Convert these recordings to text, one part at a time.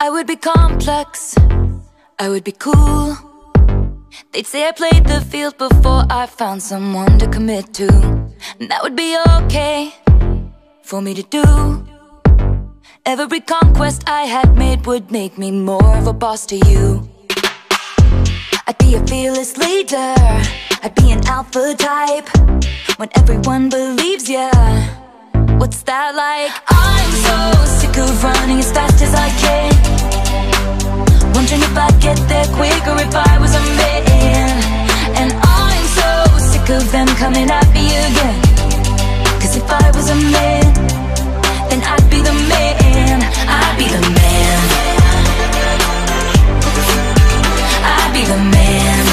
I would be complex, I would be cool. They'd say I played the field before I found someone to commit to. And that would be okay for me to do. Every conquest I had made would make me more of a boss to you. I'd be a fearless leader, I'd be an alpha type. When everyone believes ya, what's that like? I'm so sick of running as fast as I can, wondering if I'd get there quicker if I was a man. And I'm so sick of them coming at me again, 'cause if I was a man, then I'd be the man. I'd be the man. I'd be the man.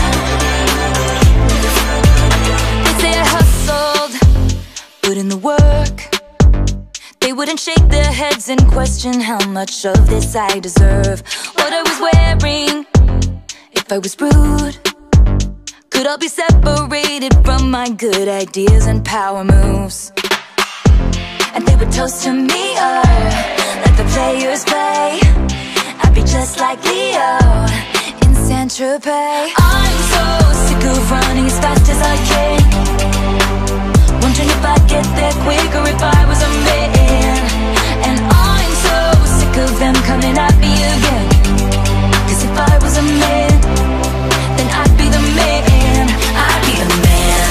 They say I hustled, put in the work. They wouldn't shake their heads and question how much of this I deserve. What I was wearing, if I was rude, could all be separated from my good ideas and power moves. And they would toast to me, let the players play. I'd be just like Leo in Saint-Tropez. I'm so sick of running as fast as I can, wondering if I'd get there quicker if I was a man. And I'm so sick of them coming at me again, 'cause if I was a man, then I'd be the man. I'd be the man.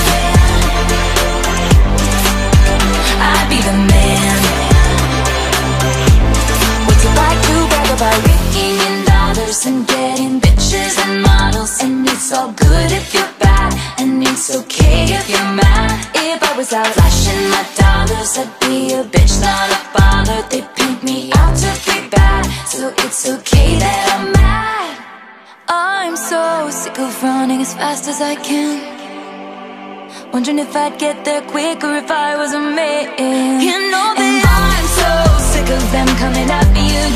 I'd be the man. What's it like to brag about raking in dollars and getting bitches and models? And it's all good if you're bad, and it's okay if you're mad. If I was out flashing my dollars, I'd be a bitch, not a bother. They paint me out to be bad, so it's okay that I'm mad. I'm so sick of running as fast as I can, wondering if I'd get there quicker if I was a man. You know that I'm so sick of them coming at me again,